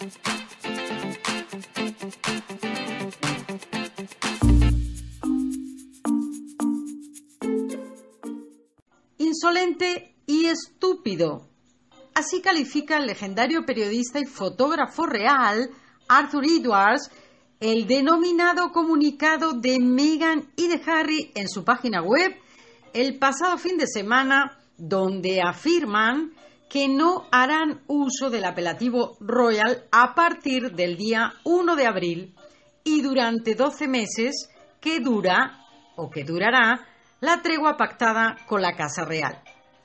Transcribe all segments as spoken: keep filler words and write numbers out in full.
Insolente y estúpido. Así califica el legendario periodista y fotógrafo real Arthur Edwards el denominado comunicado de Meghan y de Harry en su página web el pasado fin de semana, donde afirman que no harán uso del apelativo royal a partir del día uno de abril y durante doce meses que dura o que durará la tregua pactada con la Casa Real.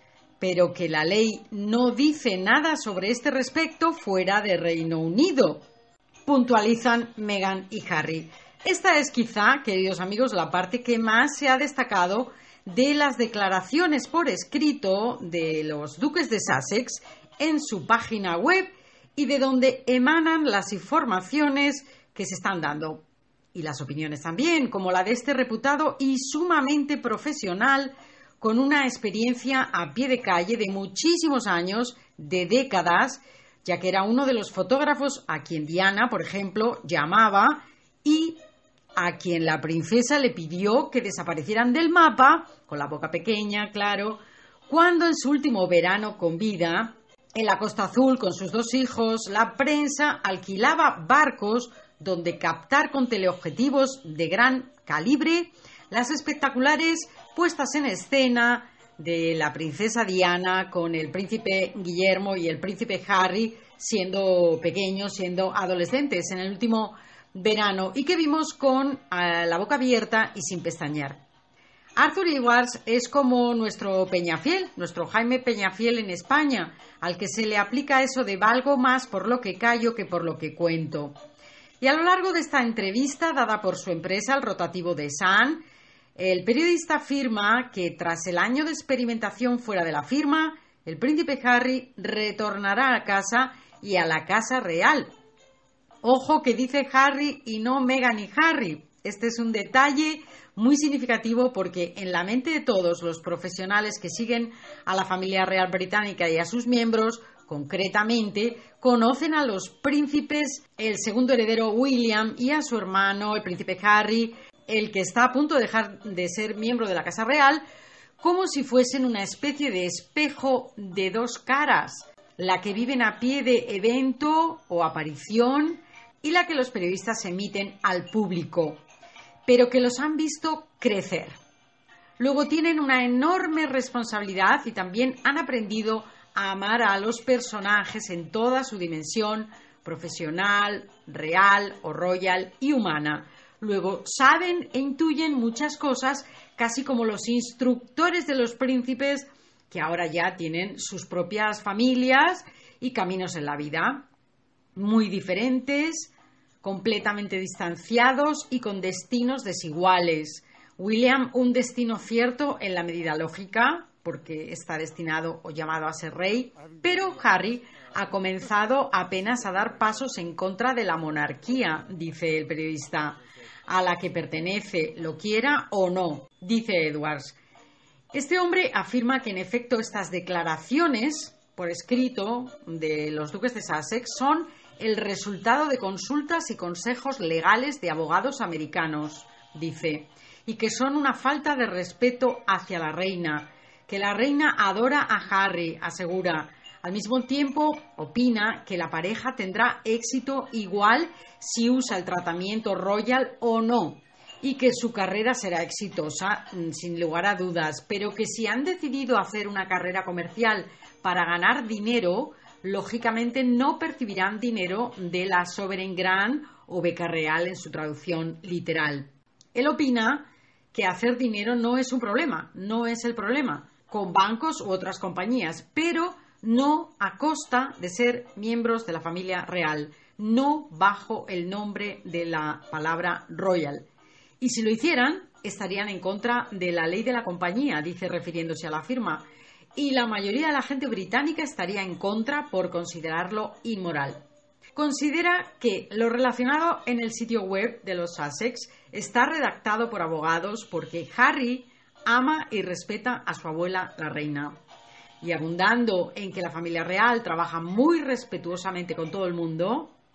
Pero que la ley no dice nada sobre este respecto fuera de Reino Unido, puntualizan Meghan y Harry. Esta es quizá, queridos amigos, la parte que más se ha destacado de las declaraciones por escrito de los duques de Sussex en su página web y de donde emanan las informaciones que se están dando. Y las opiniones también, como la de este reputado y sumamente profesional, con una experiencia a pie de calle de muchísimos años, de décadas, ya que era uno de los fotógrafos a quien Diana, por ejemplo, llamaba y a quien la princesa le pidió que desaparecieran del mapa, con la boca pequeña, claro, cuando en su último verano con vida, en la Costa Azul con sus dos hijos, la prensa alquilaba barcos donde captar con teleobjetivos de gran calibre las espectaculares puestas en escena de la princesa Diana con el príncipe Guillermo y el príncipe Harry siendo pequeños, siendo adolescentes en el último verano y que vimos con uh, la boca abierta y sin pestañear. Arthur Edwards es como nuestro Peñafiel, nuestro Jaime Peñafiel en España, al que se le aplica eso de valgo más por lo que callo que por lo que cuento. Y a lo largo de esta entrevista dada por su empresa, el rotativo de Sun, el periodista afirma que tras el año de experimentación fuera de la firma, el príncipe Harry retornará a casa y a la Casa Real. Ojo que dice Harry y no Meghan y Harry. Este es un detalle muy significativo porque en la mente de todos los profesionales que siguen a la familia real británica y a sus miembros, concretamente, conocen a los príncipes, el segundo heredero William y a su hermano, el príncipe Harry, el que está a punto de dejar de ser miembro de la Casa Real, como si fuesen una especie de espejo de dos caras, la que viven a pie de evento o aparición y la que los periodistas emiten al público, pero que los han visto crecer. Luego tienen una enorme responsabilidad y también han aprendido a amar a los personajes en toda su dimensión profesional, real o royal y humana. Luego saben e intuyen muchas cosas, casi como los instructores de los príncipes, que ahora ya tienen sus propias familias y caminos en la vida, muy diferentes, completamente distanciados y con destinos desiguales. William, un destino cierto en la medida lógica, porque está destinado o llamado a ser rey, pero Harry ha comenzado apenas a dar pasos en contra de la monarquía, dice el periodista, a la que pertenece, lo quiera o no, dice Edwards. Este hombre afirma que en efecto estas declaraciones por escrito de los duques de Sussex son el resultado de consultas y consejos legales de abogados americanos, dice, y que son una falta de respeto hacia la reina, que la reina adora a Harry, asegura. Al mismo tiempo, opina que la pareja tendrá éxito igual si usa el tratamiento royal o no, y que su carrera será exitosa, sin lugar a dudas, pero que si han decidido hacer una carrera comercial para ganar dinero, lógicamente no percibirán dinero de la Sovereign Grant o beca real en su traducción literal. Él opina que hacer dinero no es un problema, no es el problema, con bancos u otras compañías, pero no a costa de ser miembros de la familia real, no bajo el nombre de la palabra royal. Y si lo hicieran, estarían en contra de la ley de la compañía, dice refiriéndose a la firma, y la mayoría de la gente británica estaría en contra por considerarlo inmoral. Considera que lo relacionado en el sitio web de los Sussex está redactado por abogados porque Harry ama y respeta a su abuela, la reina. Y abundando en que la familia real trabaja muy respetuosamente con todo el mundo,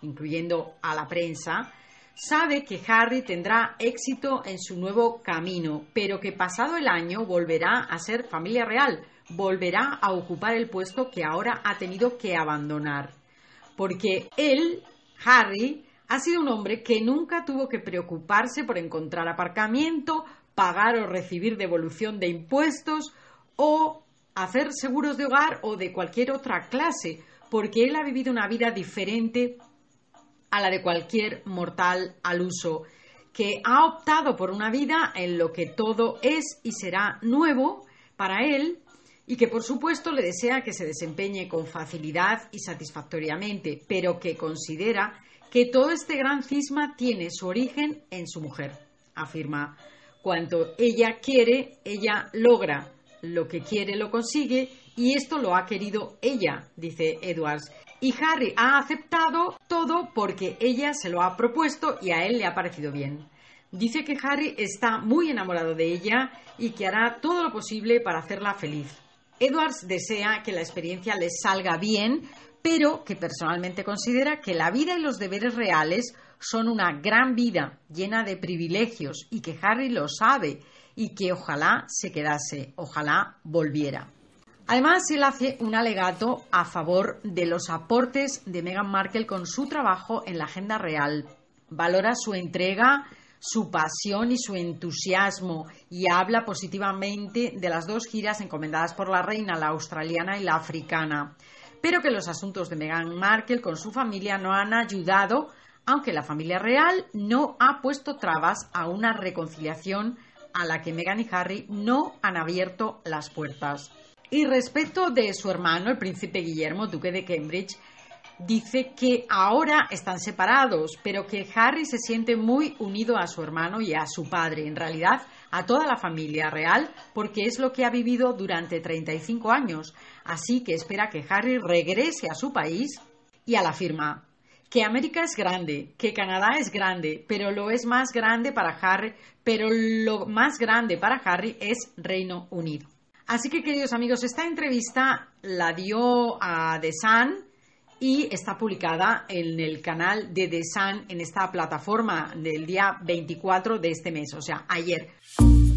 incluyendo a la prensa, sabe que Harry tendrá éxito en su nuevo camino, pero que pasado el año volverá a ser familia real, volverá a ocupar el puesto que ahora ha tenido que abandonar. Porque él, Harry, ha sido un hombre que nunca tuvo que preocuparse por encontrar aparcamiento, pagar o recibir devolución de impuestos o hacer seguros de hogar o de cualquier otra clase, porque él ha vivido una vida diferente a la de cualquier mortal al uso, que ha optado por una vida en lo que todo es y será nuevo para él y que por supuesto le desea que se desempeñe con facilidad y satisfactoriamente, pero que considera que todo este gran cisma tiene su origen en su mujer. Afirma: cuanto ella quiere, ella logra, lo que quiere lo consigue y esto lo ha querido ella, dice Edwards. Y Harry ha aceptado todo porque ella se lo ha propuesto y a él le ha parecido bien. Dice que Harry está muy enamorado de ella y que hará todo lo posible para hacerla feliz. Edwards desea que la experiencia les salga bien, pero que personalmente considera que la vida y los deberes reales son una gran vida llena de privilegios y que Harry lo sabe y que ojalá se quedase, ojalá volviera. Además, él hace un alegato a favor de los aportes de Meghan Markle con su trabajo en la agenda real. Valora su entrega, su pasión y su entusiasmo y habla positivamente de las dos giras encomendadas por la reina, la australiana y la africana, pero que los asuntos de Meghan Markle con su familia no han ayudado, aunque la familia real no ha puesto trabas a una reconciliación a la que Meghan y Harry no han abierto las puertas. Y respecto de su hermano, el príncipe Guillermo, duque de Cambridge, dice que ahora están separados, pero que Harry se siente muy unido a su hermano y a su padre, en realidad a toda la familia real, porque es lo que ha vivido durante treinta y cinco años. Así que espera que Harry regrese a su país y a la firma que América es grande, que Canadá es grande, pero lo es más grande para Harry, pero lo más grande para Harry es Reino Unido. Así que, queridos amigos, esta entrevista la dio a The Sun y está publicada en el canal de The Sun en esta plataforma del día veinticuatro de este mes, o sea, ayer.